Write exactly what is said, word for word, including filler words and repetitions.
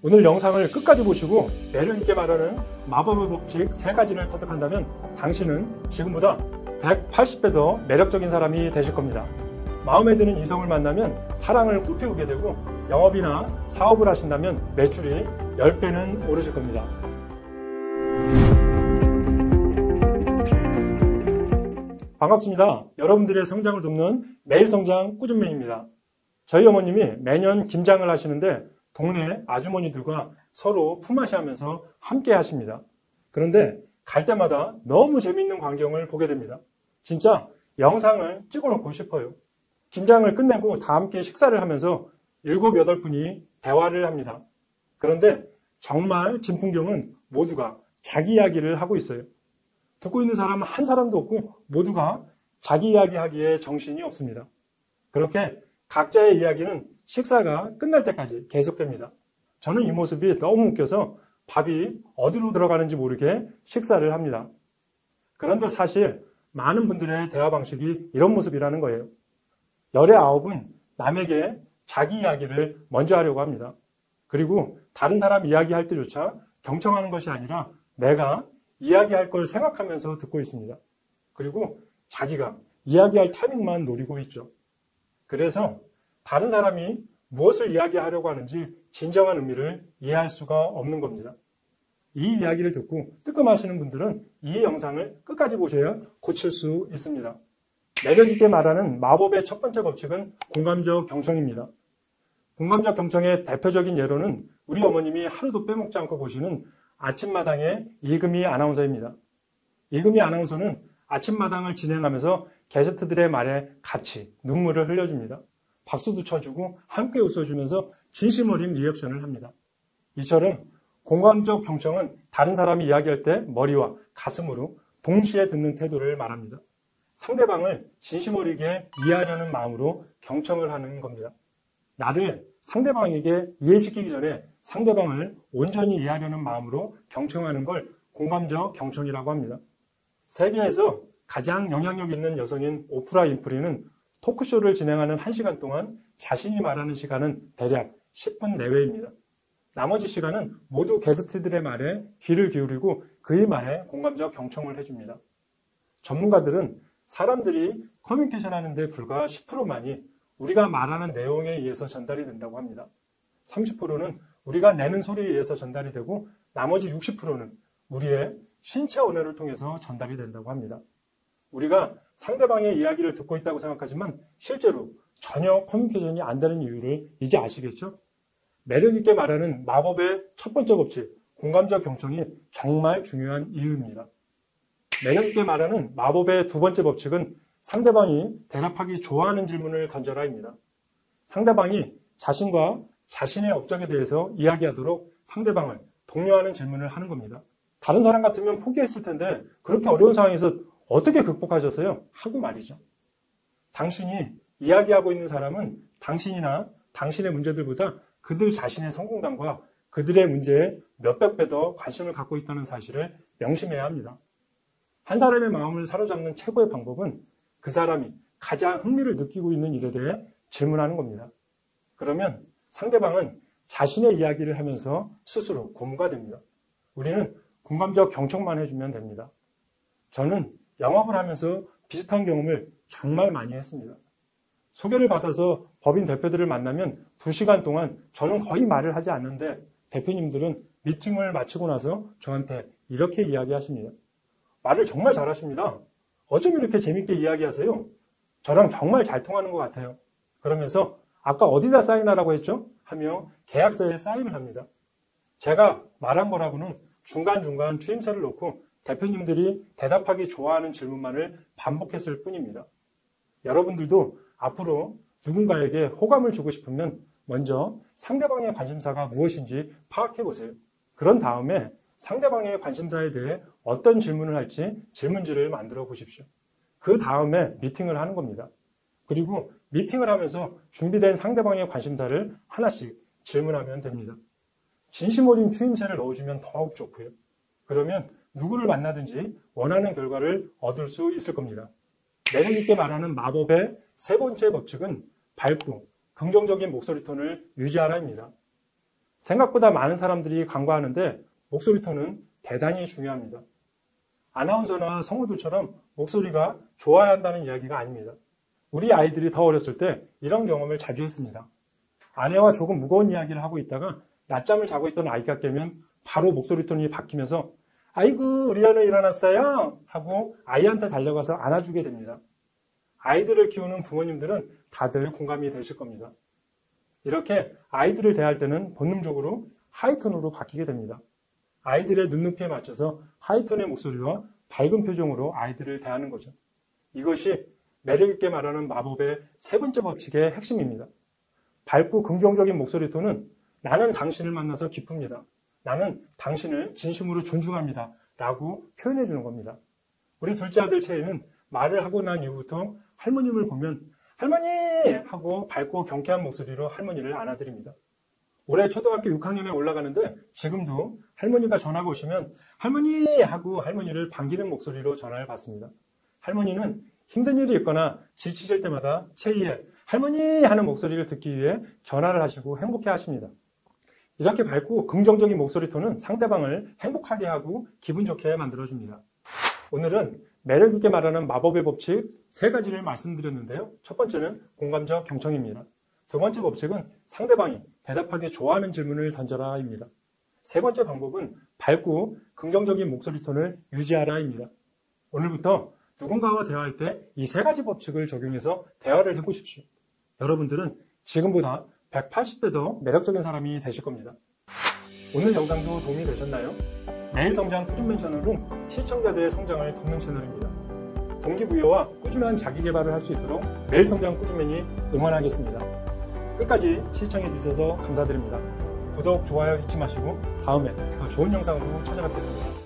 오늘 영상을 끝까지 보시고 매력있게 말하는 마법의 법칙 세 가지를 터득한다면 당신은 지금보다 백팔십 배 더 매력적인 사람이 되실 겁니다. 마음에 드는 이성을 만나면 사랑을 꽃피우게 되고 영업이나 사업을 하신다면 매출이 십 배는 오르실 겁니다. 반갑습니다. 여러분들의 성장을 돕는 매일성장 꾸준맨입니다. 저희 어머님이 매년 김장을 하시는데 동네 아주머니들과 서로 품앗이 하면서 함께 하십니다. 그런데 갈 때마다 너무 재밌는 광경을 보게 됩니다. 진짜 영상을 찍어놓고 싶어요. 김장을 끝내고 다 함께 식사를 하면서 일곱, 여덟 분이 대화를 합니다. 그런데 정말 진풍경은 모두가 자기 이야기를 하고 있어요. 듣고 있는 사람은 한 사람도 없고 모두가 자기 이야기하기에 정신이 없습니다. 그렇게 각자의 이야기는 식사가 끝날 때까지 계속됩니다. 저는 이 모습이 너무 웃겨서 밥이 어디로 들어가는지 모르게 식사를 합니다. 그런데 사실 많은 분들의 대화 방식이 이런 모습이라는 거예요. 열의 아홉은 남에게 자기 이야기를 먼저 하려고 합니다. 그리고 다른 사람 이야기할 때조차 경청하는 것이 아니라 내가 이야기할 걸 생각하면서 듣고 있습니다. 그리고 자기가 이야기할 타이밍만 노리고 있죠. 그래서 다른 사람이 무엇을 이야기하려고 하는지 진정한 의미를 이해할 수가 없는 겁니다. 이 이야기를 듣고 뜨끔하시는 분들은 이 영상을 끝까지 보셔야 고칠 수 있습니다. 매력있게 말하는 마법의 첫 번째 법칙은 공감적 경청입니다. 공감적 경청의 대표적인 예로는 우리 어머님이 하루도 빼먹지 않고 보시는 아침마당의 이금희 아나운서입니다. 이금희 아나운서는 아침마당을 진행하면서 게스트들의 말에 같이 눈물을 흘려줍니다. 박수도 쳐주고 함께 웃어주면서 진심 어린 리액션을 합니다. 이처럼 공감적 경청은 다른 사람이 이야기할 때 머리와 가슴으로 동시에 듣는 태도를 말합니다. 상대방을 진심 어리게 이해하려는 마음으로 경청을 하는 겁니다. 나를 상대방에게 이해시키기 전에 상대방을 온전히 이해하려는 마음으로 경청하는 걸 공감적 경청이라고 합니다. 세계에서 가장 영향력 있는 여성인 오프라 윈프리는 토크쇼를 진행하는 한 시간 동안 자신이 말하는 시간은 대략 십 분 내외입니다. 나머지 시간은 모두 게스트들의 말에 귀를 기울이고 그의 말에 공감적 경청을 해줍니다. 전문가들은 사람들이 커뮤니케이션 하는데 불과 십 퍼센트만이 우리가 말하는 내용에 의해서 전달이 된다고 합니다. 삼십 퍼센트는 우리가 내는 소리에 의해서 전달이 되고 나머지 육십 퍼센트는 우리의 신체 언어를 통해서 전달이 된다고 합니다. 우리가 상대방의 이야기를 듣고 있다고 생각하지만 실제로 전혀 커뮤니케이션이 안 되는 이유를 이제 아시겠죠? 매력있게 말하는 마법의 첫 번째 법칙, 공감적 경청이 정말 중요한 이유입니다. 매력있게 말하는 마법의 두 번째 법칙은 상대방이 대답하기 좋아하는 질문을 던져라입니다. 상대방이 자신과 자신의 업적에 대해서 이야기하도록 상대방을 독려하는 질문을 하는 겁니다. 다른 사람 같으면 포기했을 텐데 그렇게 어려운 상황에서 어떻게 극복하셨어요? 하고 말이죠. 당신이 이야기하고 있는 사람은 당신이나 당신의 문제들보다 그들 자신의 성공담과 그들의 문제에 몇백 배 더 관심을 갖고 있다는 사실을 명심해야 합니다. 한 사람의 마음을 사로잡는 최고의 방법은 그 사람이 가장 흥미를 느끼고 있는 일에 대해 질문하는 겁니다. 그러면 상대방은 자신의 이야기를 하면서 스스로 고무가 됩니다. 우리는 공감적 경청만 해주면 됩니다. 저는 영업을 하면서 비슷한 경험을 정말 많이 했습니다. 소개를 받아서 법인 대표들을 만나면 두 시간 동안 저는 거의 말을 하지 않는데 대표님들은 미팅을 마치고 나서 저한테 이렇게 이야기하십니다. 말을 정말 잘하십니다. 어쩜 이렇게 재밌게 이야기하세요? 저랑 정말 잘 통하는 것 같아요. 그러면서 아까 어디다 사인하라고 했죠? 하며 계약서에 사인을 합니다. 제가 말한 거라고는 중간중간 추임새를 놓고 대표님들이 대답하기 좋아하는 질문만을 반복했을 뿐입니다. 여러분들도 앞으로 누군가에게 호감을 주고 싶으면 먼저 상대방의 관심사가 무엇인지 파악해 보세요. 그런 다음에 상대방의 관심사에 대해 어떤 질문을 할지 질문지를 만들어 보십시오. 그 다음에 미팅을 하는 겁니다. 그리고 미팅을 하면서 준비된 상대방의 관심사를 하나씩 질문하면 됩니다. 진심 어린 추임새를 넣어주면 더욱 좋고요. 그러면 누구를 만나든지 원하는 결과를 얻을 수 있을 겁니다. 매력있게 말하는 마법의 세 번째 법칙은 밝고 긍정적인 목소리 톤을 유지하라입니다. 생각보다 많은 사람들이 광고하는데 목소리 톤은 대단히 중요합니다. 아나운서나 성우들처럼 목소리가 좋아야 한다는 이야기가 아닙니다. 우리 아이들이 더 어렸을 때 이런 경험을 자주 했습니다. 아내와 조금 무거운 이야기를 하고 있다가 낮잠을 자고 있던 아이가 깨면 바로 목소리 톤이 바뀌면서 아이고 우리 연우 일어났어요 하고 아이한테 달려가서 안아주게 됩니다. 아이들을 키우는 부모님들은 다들 공감이 되실 겁니다. 이렇게 아이들을 대할 때는 본능적으로 하이톤으로 바뀌게 됩니다. 아이들의 눈높이에 맞춰서 하이톤의 목소리와 밝은 표정으로 아이들을 대하는 거죠. 이것이 매력있게 말하는 마법의 세 번째 법칙의 핵심입니다. 밝고 긍정적인 목소리 톤은 나는 당신을 만나서 기쁩니다. 나는 당신을 진심으로 존중합니다. 라고 표현해 주는 겁니다. 우리 둘째 아들 채이는 말을 하고 난 이후부터 할머님을 보면 할머니! 하고 밝고 경쾌한 목소리로 할머니를 안아드립니다. 올해 초등학교 육 학년에 올라가는데 지금도 할머니가 전화가 오시면 할머니! 하고 할머니를 반기는 목소리로 전화를 받습니다. 할머니는 힘든 일이 있거나 지치실 때마다 채이의 할머니! 하는 목소리를 듣기 위해 전화를 하시고 행복해 하십니다. 이렇게 밝고 긍정적인 목소리 톤은 상대방을 행복하게 하고 기분 좋게 만들어줍니다. 오늘은 매력있게 말하는 마법의 법칙 세 가지를 말씀드렸는데요. 첫 번째는 공감적 경청입니다. 두 번째 법칙은 상대방이 대답하기 좋아하는 질문을 던져라입니다. 세 번째 방법은 밝고 긍정적인 목소리 톤을 유지하라입니다. 오늘부터 누군가와 대화할 때 이 세 가지 법칙을 적용해서 대화를 해보십시오. 여러분들은 지금보다 백팔십 배 더 매력적인 사람이 되실 겁니다. 오늘 영상도 도움이 되셨나요? 매일성장 꾸준맨 채널은 시청자들의 성장을 돕는 채널입니다. 동기부여와 꾸준한 자기개발을 할 수 있도록 매일성장 꾸준맨이 응원하겠습니다. 끝까지 시청해주셔서 감사드립니다. 구독, 좋아요 잊지 마시고 다음에 더 좋은 영상으로 찾아뵙겠습니다.